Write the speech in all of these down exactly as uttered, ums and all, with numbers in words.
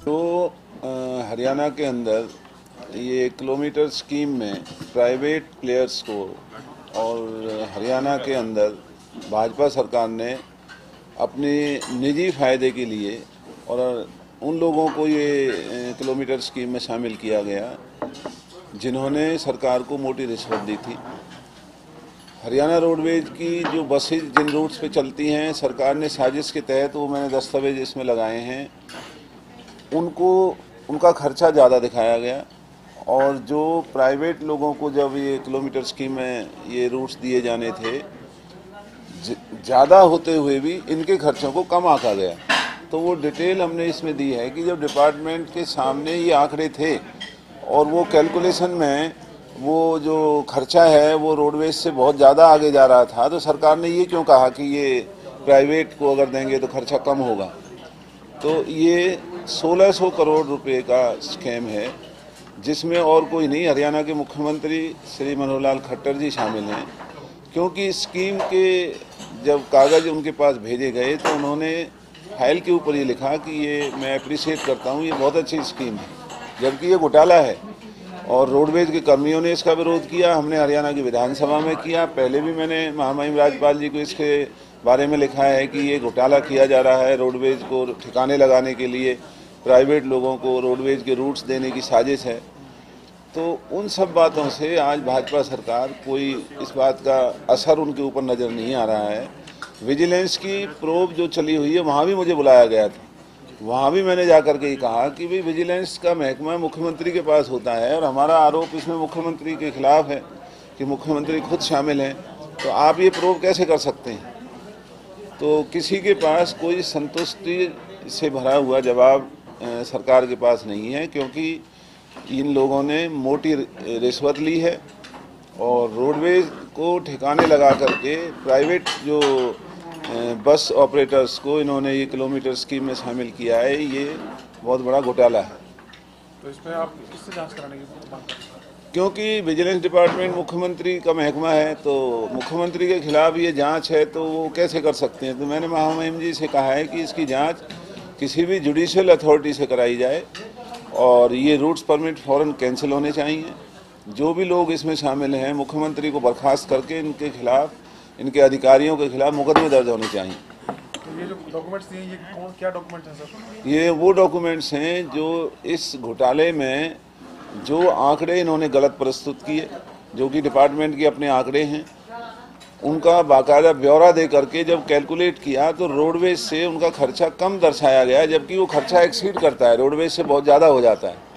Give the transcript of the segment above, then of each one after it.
तो हरियाणा के अंदर ये किलोमीटर स्कीम में प्राइवेट प्लेयर्स को और हरियाणा के अंदर भाजपा सरकार ने अपने निजी फायदे के लिए और उन लोगों को ये किलोमीटर स्कीम में शामिल किया गया जिन्होंने सरकार को मोटी रिश्वत दी थी। हरियाणा रोडवेज की जो बसेज जिन रूट्स पे चलती हैं, सरकार ने साजिश के तहत वो मैंने दस्तावेज इसमें लगाए हैं, उनको उनका खर्चा ज़्यादा दिखाया गया और जो प्राइवेट लोगों को जब ये किलोमीटर स्कीम में ये रूट्स दिए जाने थे, ज़्यादा होते हुए भी इनके खर्चों को कम आंका गया। तो वो डिटेल हमने इसमें दी है कि जब डिपार्टमेंट के सामने ये आंकड़े थे और वो कैलकुलेशन में वो जो खर्चा है वो रोडवेज से बहुत ज़्यादा आगे जा रहा था, तो सरकार ने ये क्यों कहा कि ये प्राइवेट को अगर देंगे तो खर्चा कम होगा। तो ये सोलह सौ करोड़ रुपए का स्कैम है जिसमें और कोई नहीं, हरियाणा के मुख्यमंत्री श्री मनोहर लाल खट्टर जी शामिल हैं। क्योंकि स्कीम के जब कागज़ उनके पास भेजे गए तो उन्होंने फाइल के ऊपर ये लिखा कि ये मैं अप्रिशिएट करता हूँ, ये बहुत अच्छी स्कीम है, जबकि ये घोटाला है। और रोडवेज के कर्मियों ने इसका विरोध किया, हमने हरियाणा की विधानसभा में किया, पहले भी मैंने महामहिम राज्यपाल जी को इसके बारे में लिखा है कि ये घोटाला किया जा रहा है, रोडवेज को ठिकाने लगाने के लिए प्राइवेट लोगों को रोडवेज के रूट्स देने की साजिश है। तो उन सब बातों से आज भाजपा सरकार कोई इस बात का असर उनके ऊपर नज़र नहीं आ रहा है। विजिलेंस की प्रोब जो चली हुई है वहाँ भी मुझे बुलाया गया था, वहाँ भी मैंने जाकर के ही कहा कि भाई विजिलेंस का महकमा मुख्यमंत्री के पास होता है और हमारा आरोप इसमें मुख्यमंत्री के खिलाफ है कि मुख्यमंत्री खुद शामिल हैं, तो आप ये प्रोब कैसे कर सकते हैं। तो किसी के पास कोई संतुष्टि से भरा हुआ जवाब सरकार के पास नहीं है, क्योंकि इन लोगों ने मोटी रिश्वत ली है और रोडवेज को ठिकाने लगा करके प्राइवेट जो बस ऑपरेटर्स को इन्होंने ये किलोमीटर स्कीम में शामिल किया है। ये बहुत बड़ा घोटाला है। तो इसमें आप किससे जांच कराने की बात कर रहे हैं? क्योंकि विजिलेंस डिपार्टमेंट मुख्यमंत्री का महकमा है, तो मुख्यमंत्री के खिलाफ ये जांच है तो वो कैसे कर सकते हैं। तो मैंने महामहिम जी से कहा है कि इसकी जांच किसी भी जुडिशियल अथॉरिटी से कराई जाए और ये रूट्स परमिट फ़ौरन कैंसिल होने चाहिए। जो भी लोग इसमें शामिल हैं, मुख्यमंत्री को बर्खास्त करके इनके खिलाफ, इनके अधिकारियों के खिलाफ मुकदमे दर्ज होने चाहिए। तो ये जो डॉक्यूमेंट्स दिए, ये कौन क्या डॉक्यूमेंट्स हैं सर? ये वो डॉक्यूमेंट्स हैं जो इस घोटाले में जो आंकड़े इन्होंने गलत प्रस्तुत किए, जो कि डिपार्टमेंट के अपने आंकड़े हैं, उनका बाकायदा ब्यौरा दे करके जब कैलकुलेट किया तो रोडवेज से उनका खर्चा कम दर्शाया गया, जबकि वो खर्चा एक्सीड करता है, रोडवेज से बहुत ज़्यादा हो जाता है।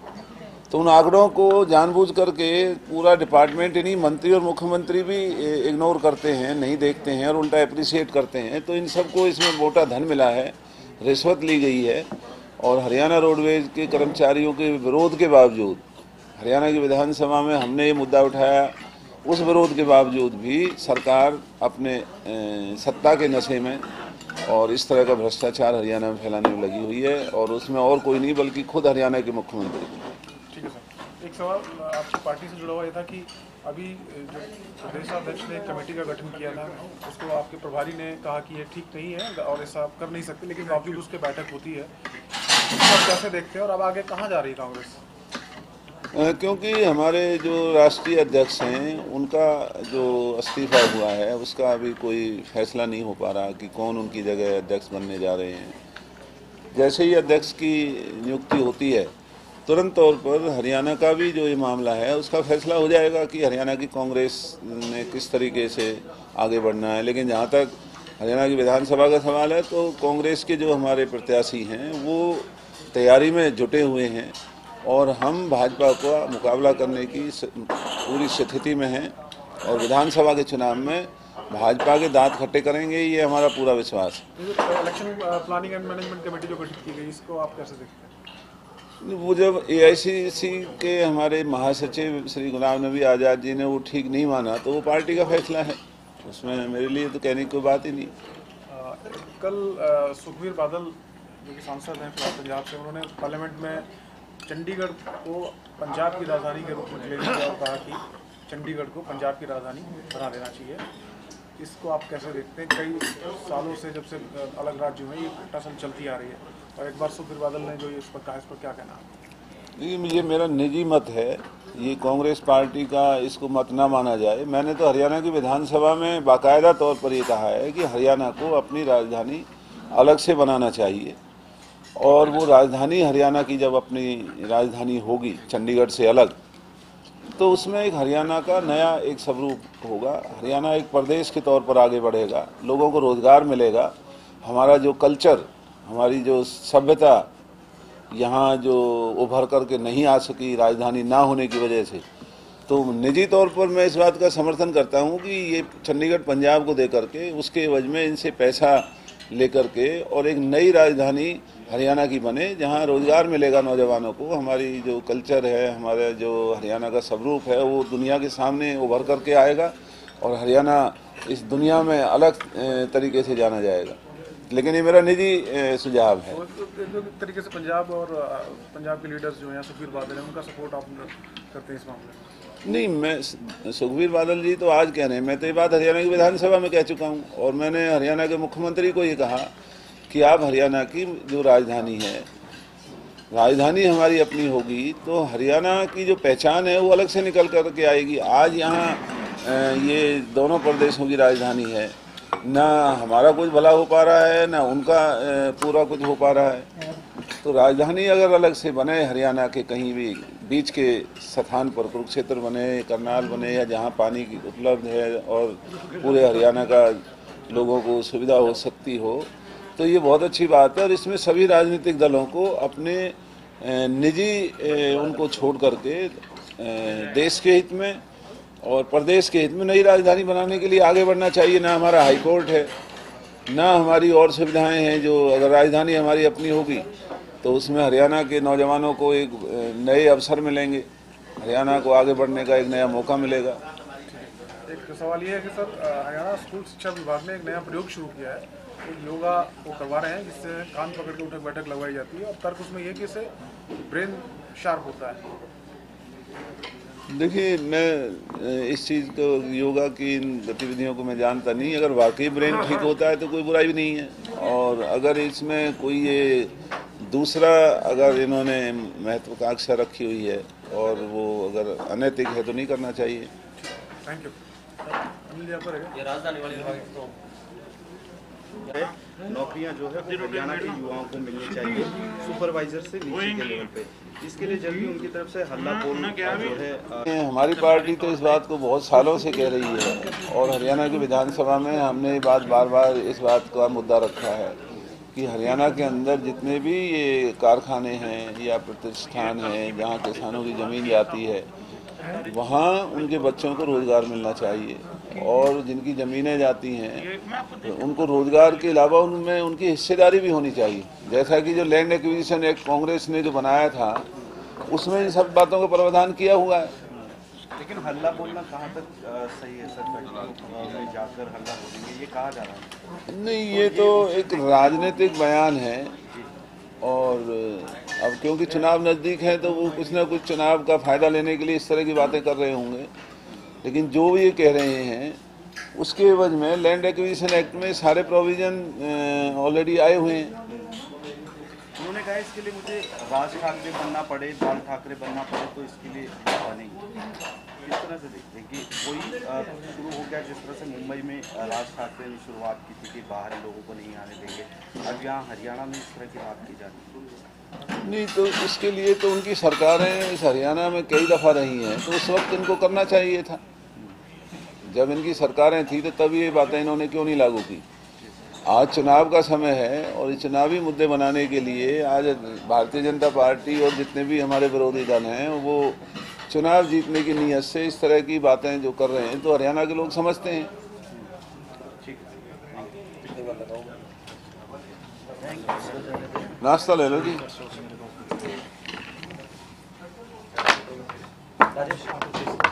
तो उन आंकड़ों को जानबूझ करके पूरा डिपार्टमेंट, इन्हीं मंत्री और मुख्यमंत्री भी इग्नोर करते हैं, नहीं देखते हैं और उल्टा अप्रिशिएट करते हैं। तो इन सबको इसमें मोटा धन मिला है, रिश्वत ली गई है और हरियाणा रोडवेज के कर्मचारियों के विरोध के बावजूद हरियाणा की विधानसभा में हमने ये मुद्दा उठाया, उस विरोध के बावजूद भी सरकार अपने सत्ता के नशे में और इस तरह का भ्रष्टाचार हरियाणा में फैलाने में लगी हुई है और उसमें और कोई नहीं बल्कि खुद हरियाणा के मुख्यमंत्री। ठीक है सर, एक सवाल आपकी पार्टी से जुड़ा हुआ ये था कि अभी जो प्रदेशाध्यक्ष ने कमेटी का गठन किया था, उसको आपके प्रभारी ने कहा कि ये ठीक नहीं है और ऐसा आप कर नहीं सकते, लेकिन बावजूद उसके बैठक होती है, तो आप कैसे देखते हैं और अब आगे कहाँ जा रही है कांग्रेस? क्योंकि हमारे जो राष्ट्रीय अध्यक्ष हैं उनका जो इस्तीफा हुआ है उसका अभी कोई फैसला नहीं हो पा रहा कि कौन उनकी जगह अध्यक्ष बनने जा रहे हैं। जैसे ही अध्यक्ष की नियुक्ति होती है तुरंत तौर पर हरियाणा का भी जो ये मामला है उसका फैसला हो जाएगा कि हरियाणा की कांग्रेस ने किस तरीके से आगे बढ़ना है। लेकिन जहाँ तक हरियाणा की विधानसभा का सवाल है तो कांग्रेस के जो हमारे प्रत्याशी हैं वो तैयारी में जुटे हुए हैं और हम भाजपा का मुकाबला करने की पूरी स्थिति में हैं और विधानसभा के चुनाव में भाजपा के दांत खट्टे करेंगे, ये हमारा पूरा विश्वास है। Election planning and management committee जो गठित की गई, इसको आप कैसे देखते हैं? वो जब ए आई सी सी के हमारे महासचिव श्री गुलाम नबी आज़ाद जी ने वो ठीक नहीं माना तो वो पार्टी का फैसला है, उसमें मेरे लिए तो कहने की कोई बात ही नहीं। आ, कल सुखबीर बादल जो कि सांसद हैं पंजाब से, उन्होंने पार्लियामेंट में चंडीगढ़ को पंजाब की राजधानी के रूप में ले लिया और कहा कि चंडीगढ़ को पंजाब की राजधानी बना देना चाहिए। इसको आप कैसे देखते हैं? कई सालों से जब से अलग राज्य में ये घटासन चलती आ रही है, और एक बार सुखबीर बादल ने जो ये इस पर कहा, इस पर क्या कहना है? ये मेरा निजी मत है, ये कांग्रेस पार्टी का इसको मत ना माना जाए। मैंने तो हरियाणा की विधानसभा में बाकायदा तौर पर ये कहा है कि हरियाणा को अपनी राजधानी अलग से बनाना चाहिए, और वो राजधानी हरियाणा की जब अपनी राजधानी होगी चंडीगढ़ से अलग, तो उसमें एक हरियाणा का नया एक स्वरूप होगा। हरियाणा एक प्रदेश के तौर पर आगे बढ़ेगा, लोगों को रोजगार मिलेगा, हमारा जो कल्चर, हमारी जो सभ्यता यहाँ जो उभर करके नहीं आ सकी राजधानी ना होने की वजह से, तो निजी तौर पर मैं इस बात का समर्थन करता हूँ कि ये चंडीगढ़ पंजाब को दे करके उसके एवज में इनसे पैसा लेकर के और एक नई राजधानी हरियाणा की बने, जहाँ रोजगार मिलेगा नौजवानों को, हमारी जो कल्चर है, हमारा जो हरियाणा का स्वरूप है वो दुनिया के सामने उभर करके आएगा, और हरियाणा इस दुनिया में अलग तरीके से जाना जाएगा। लेकिन ये मेरा निजी सुझाव है। तो तरीके से पंजाब और पंजाब के लीडर्स जो हैं, सुखबीर बादल हैं, उनका सपोर्ट आप करते हैं इस मामले में? नहीं, मैं सुखबीर बादल जी तो आज कह रहे हैं, मैं तो ये बात हरियाणा की विधानसभा में कह चुका हूँ, और मैंने हरियाणा के मुख्यमंत्री को ये कहा कि आप हरियाणा की जो राजधानी है, राजधानी हमारी अपनी होगी तो हरियाणा की जो पहचान है वो अलग से निकल कर के आएगी। आज यहाँ ये दोनों प्रदेशों की राजधानी है, ना हमारा कुछ भला हो पा रहा है, ना उनका पूरा कुछ हो पा रहा है। तो राजधानी अगर अलग से बने हरियाणा के कहीं भी बीच के स्थान पर, कुरुक्षेत्र बने, करनाल बने, या जहाँ पानी की उपलब्ध है और पूरे हरियाणा का लोगों को सुविधा हो सकती हो, तो ये बहुत अच्छी बात है। और इसमें सभी राजनीतिक दलों को अपने निजी उनको छोड़ करके देश के हित में और प्रदेश के हित में नई राजधानी बनाने के लिए आगे बढ़ना चाहिए। ना हमारा हाई कोर्ट है, ना हमारी और सुविधाएं हैं, जो अगर राजधानी हमारी अपनी होगी तो उसमें हरियाणा के नौजवानों को एक नए अवसर मिलेंगे, हरियाणा को आगे बढ़ने का एक नया मौका मिलेगा। एक सवाल ये है कि सर, हरियाणा स्कूल शिक्षा विभाग ने एक नया प्रयोग शुरू किया है, एक योगा वो करवा रहे हैं जिससे कान पकड़ के उठक बैठक लगवाई जाती है, और तर्क उसमें यह कि इससे ब्रेन शार्प होता है। देखिए, मैं इस चीज़ को, योगा की इन गतिविधियों को मैं जानता नहीं। अगर वाकई ब्रेन ठीक होता है तो कोई बुराई भी नहीं है, और अगर इसमें कोई ये दूसरा अगर इन्होंने महत्वाकांक्षा रखी हुई है और वो अगर अनैतिक है तो नहीं करना चाहिए। Thank you. अनिल जी, आपका रहेगा। ये राजधानी वाली नौकरियां जो है वो हरियाणा के युवाओं को मिलनी चाहिए, सुपरवाइजर से नीचे के लेवल पे। इसके लिए जल्दी उनकी तरफ से हल्ला बोल जो है। हमारी पार्टी तो इस बात को बहुत सालों से कह रही है, और हरियाणा की विधानसभा में हमने ये बात बार बार इस बात का मुद्दा रखा है कि हरियाणा के अंदर जितने भी ये कारखाने हैं या प्रतिष्ठान हैं जहाँ किसानों की ज़मीन जाती है, वहाँ उनके बच्चों को रोज़गार मिलना चाहिए, और जिनकी ज़मीनें जाती हैं तो उनको रोज़गार के अलावा उनमें उनकी हिस्सेदारी भी होनी चाहिए। जैसा कि जो लैंड एक्विजिशन एक्ट कांग्रेस ने जो बनाया था, उसमें इन सब बातों का प्रावधान किया हुआ है। लेकिन हल्ला बोलना कहाँ तक सही है सर? में जाकर हल्ला बोलेंगे, ये कहा जा रहा है? नहीं, ये तो एक राजनीतिक बयान है, और अब क्योंकि चुनाव नज़दीक है तो वो कुछ ना कुछ चुनाव का फ़ायदा लेने के लिए इस तरह की बातें कर रहे होंगे। लेकिन जो भी ये कह रहे हैं उसके एवज में लैंड एक्विजिशन एक्ट में सारे प्रोविज़न ऑलरेडी आए हुए हैं। उन्होंने कहा इसके लिए मुझे राज ठाकरे बनना पड़े, बाल ठाकरे बनना पड़े तो इसके लिए बनेंगे। किस तरह से देखते हैं कि वही शुरू हो गया जिस तरह से मुंबई में राज ठाकरे ने शुरुआत की थी कि बाहरी लोगों को नहीं आने देंगे, अब यहाँ हरियाणा में इस तरह की बात की जाती है? नहीं, तो इसके लिए तो उनकी सरकारें इस हरियाणा में कई दफ़ा रही हैं, तो उस वक्त इनको करना चाहिए था। जब इनकी सरकारें थी तो तब ये बातें इन्होंने क्यों नहीं लागू की? आज चुनाव का समय है, और ये चुनावी मुद्दे बनाने के लिए आज भारतीय जनता पार्टी और जितने भी हमारे विरोधी दल हैं वो चुनाव जीतने की नीयत से इस तरह की बातें जो कर रहे हैं, तो हरियाणा के लोग समझते हैं। नाश्ता ले लो जी।